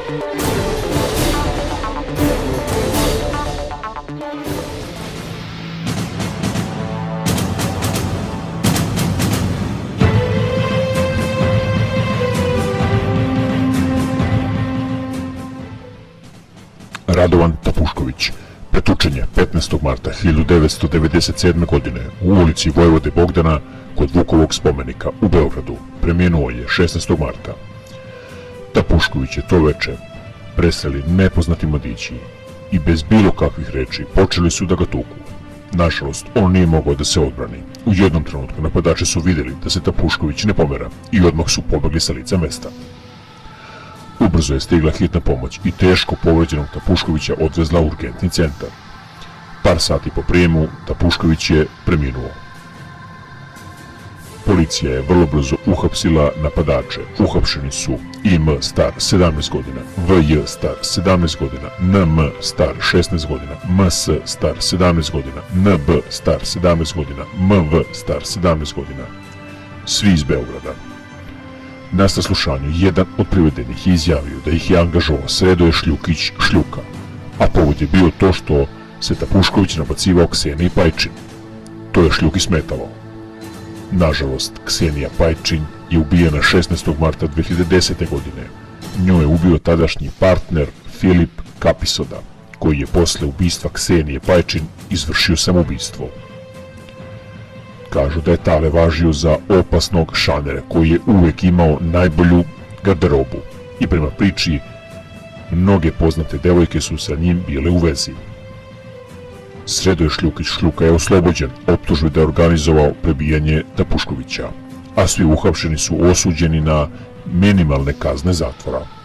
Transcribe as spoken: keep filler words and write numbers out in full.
Radovan Tapušković pretučen je petnaestog marta hiljadu devetsto devedeset sedme. godine u ulici Vojvode Bogdana kod Vukovog spomenika u Beogradu. Preminuo je šesnaestog marta. Tapušković je to veče presreli nepoznati mladići i bez bilo kakvih reči počeli su da ga tuku. Nažalost, on nije mogao da se odbrani. U jednom trenutku napadači su vidjeli da se Tapušković ne pomera i odmah su pobegli sa lica mesta. Ubrzo je stigla hitna pomoć i teško povređenog Tapuškovića odvezla u urgentni centar. Par sati po prijemu Tapušković je preminuo. Policija je vrlo brzo uhapsila napadače. Uhapšeni su I M star sedamnaest godina, V J star sedamnaest godina, N M star šesnaest godina, M S star sedamnaest godina, N B star sedamnaest godina, M V star sedamnaest godina. Svi iz Beograda. Na saslušanju jedan od privedenih je izjavio da ih je angažovao Sredoje Šljukić Šljuka, a povod je bio to što se Tapušković nabacivao Kseniji Pajčin. To je Šljuki smetalo. Nažalost, Ksenija Pajčin je ubijena šesnaestog marta dve hiljade desete. godine. Nju je ubio tadašnji partner Filip Kapisoda, koji je posle ubistva Ksenije Pajčin izvršio samoubistvo. Kažu da je Tale važio za opasnog šanera koji je uvek imao najbolju garderobu i prema priči mnoge poznate devojke su sa njim bile u vezi. Sredoje Šljukić Šljuka je oslobođen optužbe da je organizovao prebijanje Tapuškovića, a svi uhapšeni su osuđeni na minimalne kazne zatvora.